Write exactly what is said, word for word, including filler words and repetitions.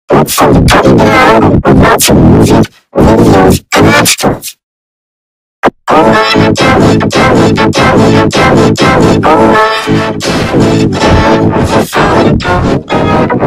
Look for the Buddy Banana with lots of music, videos, and extras. Oh, I'm telling, I'm telling, I'm telling, I'm telling, I'm telling, oh, I'm telling, I'm telling, I'm telling, I'm telling,